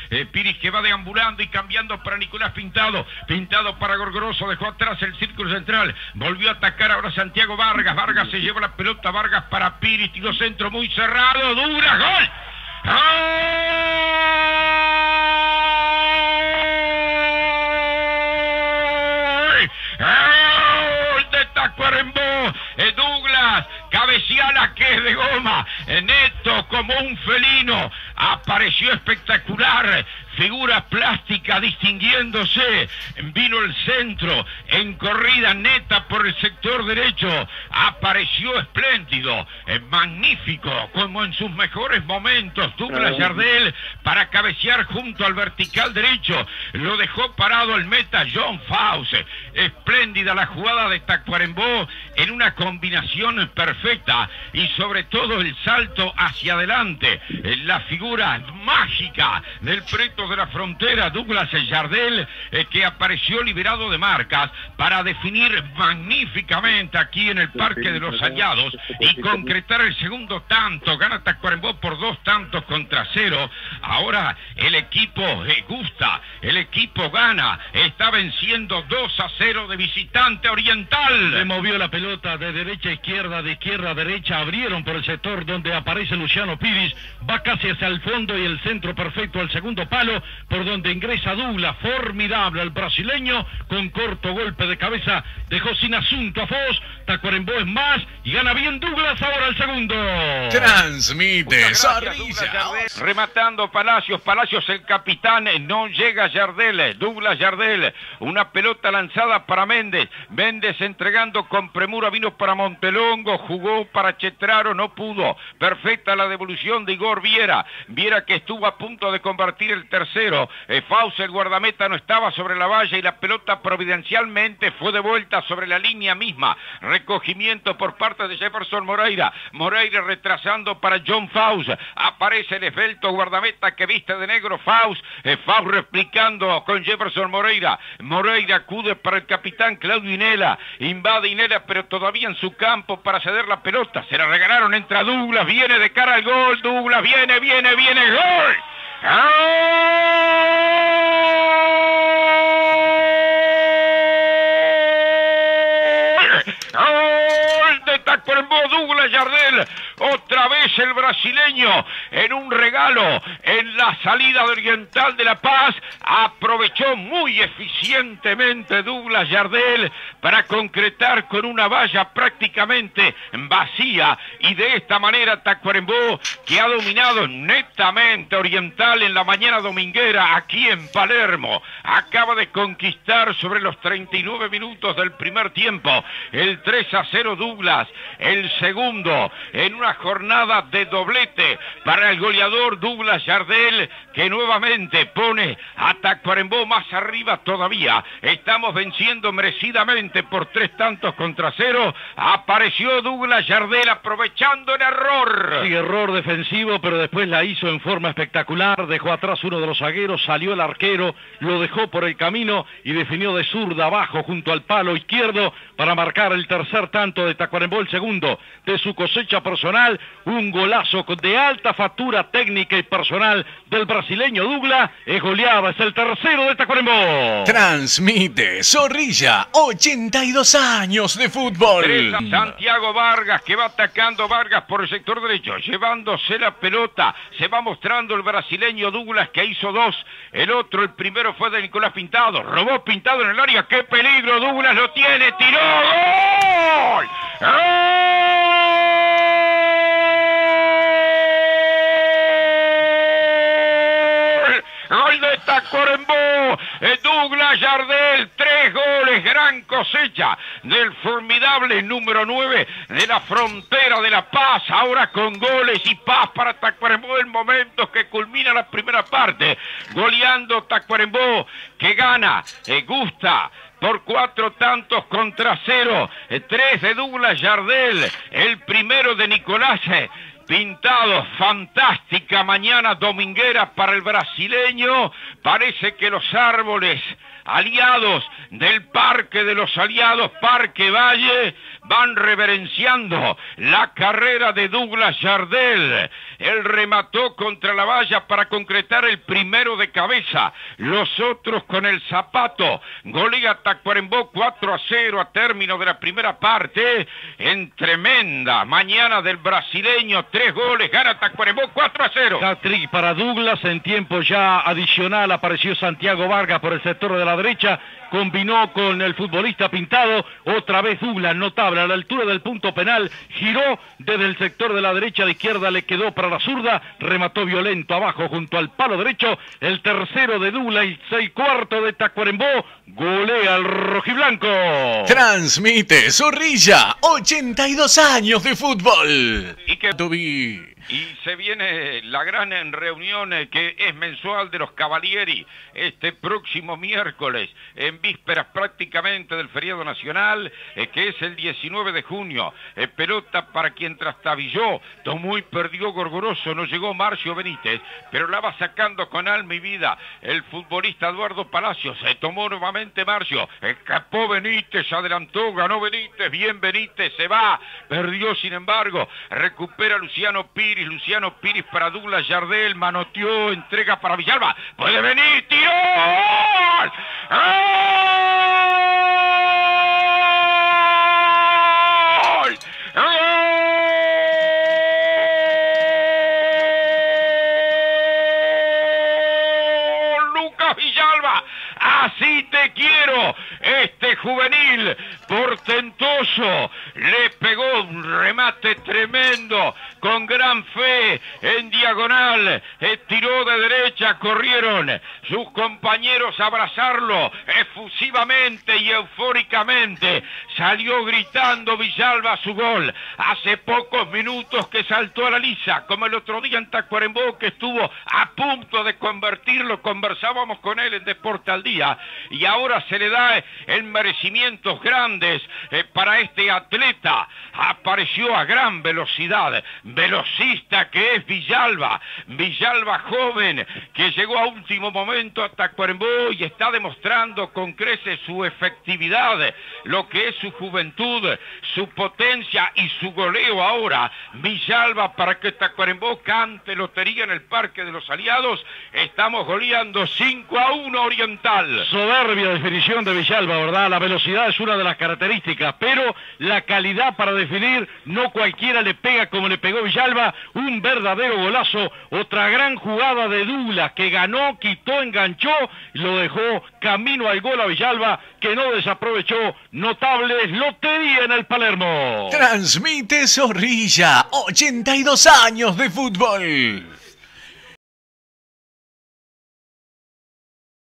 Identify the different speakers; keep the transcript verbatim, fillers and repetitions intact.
Speaker 1: Eh, Piris que va deambulando y cambiando para Nicolás Pintado. Pintado para Gorgoroso, dejó atrás el círculo central. Volvió a atacar ahora Santiago Vargas. Vargas se lleva la pelota. Vargas para Piris. Tiró centro muy cerrado. Douglas, gol. ¡Gol de Tacuarembó! Eh, Douglas cabeceala que es de goma, eh, neto como un felino, apareció espectacular, figura plástica distinguiéndose, vino el centro, en corrida neta por el sector derecho, apareció espléndido, eh, magnífico, como en sus mejores momentos, Douglas Jardel para cabecear junto al vertical derecho, lo dejó parado el meta John Faust, espléndida la jugada de Tacuarembó en una combinación perfecta y sobre todo el salto hacia adelante, la figura mágica del Preto de la Frontera, Douglas Jardel, eh, que apareció liberado de marcas para definir magníficamente aquí en el Parque de los Hallados y concretar el segundo tanto. Gana Tacuarembó por dos tantos contra cero. Ahora el equipo eh, gusta, el equipo gana, está venciendo dos a cero de visitante Oriental.
Speaker 2: Se movió la pelota de derecha a izquierda, de izquierda a derecha, abrieron por el sector donde aparece Luciano Piris, va casi hacia el fondo y el centro perfecto al segundo palo, por donde ingresa Douglas, formidable el brasileño, con corto golpe de cabeza, dejó sin asunto a Foz, Tacuarembó es más, y gana bien Douglas ahora el segundo.
Speaker 3: Transmite Zorrilla.
Speaker 1: Rematando Palacios, Palacios el capitán, no llega Jardel, Douglas Jardel, una pelota lanzada para Méndez, Méndez entregando con premura, vino para Montelongo, jugó para Chetraro, no pudo, perfecta la devolución de Igor Viera, Viera que estuvo a punto de convertir el tercero, eh, Faust el guardameta no estaba sobre la valla y la pelota providencialmente fue de vuelta sobre la línea misma, recogimiento por parte de Jefferson Moreira, Moreira retrasando para John Faust, aparece el esbelto guardameta que viste de negro Faust, eh, Faust replicando con Jefferson Moreira, Moreira acude para el capitán Claudio Inela, invade Inela pero todavía en su campo para ceder la pelota, se la regalaron, entra Douglas, viene de cara al gol, Douglas viene, viene, viene, gol. ¡Gol de Tacuarembó! Douglas Jardel, otra vez el brasileño en un regalo en la salida de Oriental de La Paz, aprovechó muy eficientemente Douglas Jardel para concretar con una valla prácticamente vacía y de esta manera Tacuarembó, que ha dominado netamente Oriental en la mañana dominguera aquí en Palermo, acaba de conquistar sobre los treinta y nueve minutos del primer tiempo el tres a cero Douglas, el segundo en una jornada de doblete para el goleador Douglas Jardel, que nuevamente pone a Tacuarembó más arriba todavía. Estamos venciendo merecidamente por tres tantos contra cero. Apareció Douglas Jardel aprovechando el error.
Speaker 2: Sí, error defensivo, pero después la hizo en forma espectacular. Dejó atrás uno de los zagueros, salió el arquero, lo dejó por el camino y definió de zurda abajo junto al palo izquierdo para marcar el tercer tanto de Tacuarembó, el segundo de su cosecha personal. Un golazo de alta factura técnica y personal del brasileño Douglas. Es goleada, es el tercero de Tacuarembó.
Speaker 3: Transmite Zorrilla, ochenta y dos años de fútbol.
Speaker 1: Santiago Vargas, que va atacando Vargas por el sector derecho, llevándose la pelota, se va mostrando el brasileño Douglas, que hizo dos, el otro, el primero fue de Nicolás Pintado, robó Pintado en el área, qué peligro, Douglas lo tiene, tiró, ¡gol! ¡Gol de Tacuarembó! Douglas Jardel, tres goles, gran cosecha del formidable número nueve de la Frontera de La Paz, ahora con goles y paz para Tacuarembó en momentos que culmina la primera parte, goleando Tacuarembó, que gana, eh, gusta, por cuatro tantos contra cero, eh, tres de Douglas Jardel, el primero de Nicolás Pintado, fantástica mañana dominguera para el brasileño. Parece que los árboles aliados del Parque de los Aliados, Parque Valle, van reverenciando la carrera de Douglas Yardel. Él remató contra la valla para concretar el primero de cabeza. Los otros con el zapato. Golea Tacuarembó cuatro a cero a término de la primera parte. En tremenda mañana del brasileño, tres goles, gana Tacuarembó cuatro a cero.
Speaker 2: Hat-trick para Douglas. En tiempo ya adicional apareció Santiago Vargas por el sector de la derecha, combinó con el futbolista Pintado, otra vez Douglas, notable, a la altura del punto penal, giró desde el sector de la derecha a la izquierda, le quedó para la zurda, remató violento abajo junto al palo derecho, el tercero de Douglas y seis cuartos de Tacuarembó, golea al rojiblanco.
Speaker 3: Transmite Zorrilla, ochenta y dos años de fútbol.
Speaker 1: Y que
Speaker 3: Tuvi.
Speaker 1: Y se viene la gran reunión eh, que es mensual de los Cavalieri este próximo miércoles, en vísperas prácticamente del feriado nacional, eh, que es el diecinueve de junio. Eh, pelota para quien trastabilló, tomó y perdió Gorgoroso, no llegó Marcio Benítez, pero la va sacando con alma y vida el futbolista Eduardo Palacios. Se tomó nuevamente Marcio, escapó Benítez, adelantó, ganó Benítez, bien Benítez, se va, perdió sin embargo, recupera Luciano Piris, Luciano Piris para Douglas Yardel, manoteó, entrega para Villalba, puede venir, tiró, ¡gol! ¡Gol! ¡Gol! Lucas Villalba, así te quiero, este juvenil portentoso, le pegó un remate tremendo, con gran fe, en diagonal, tiró de derecha, corrieron sus compañeros a abrazarlo efusivamente y eufóricamente, salió gritando Villalba su gol, hace pocos minutos que saltó a la lisa, como el otro día en Tacuarembó, que estuvo a punto de convertirlo, conversábamos con él en Deporte al Día, y ahora se le da en merecimientos grandes eh, para este atleta. Apareció a gran velocidad, velocista que es Villalba, Villalba joven que llegó a último momento a Tacuarembó y está demostrando con creces su efectividad, lo que es su juventud, su potencia y su goleo ahora. Villalba para que Tacuarembó cante lotería en el Parque de los Aliados. Estamos goleando cinco a uno Oriental.
Speaker 2: Soberbia definición de Villalba, ¿verdad? La velocidad es una de las características, pero la calidad para definir, no cualquiera le pega como le pegó Villalba, un verdadero golazo, otra gran jugada de Douglas que ganó, quitó, enganchó, lo dejó camino al gol a Villalba, que no desaprovechó. Notables, lotería en el Palermo.
Speaker 3: Transmite Zorrilla, ochenta y dos años de fútbol.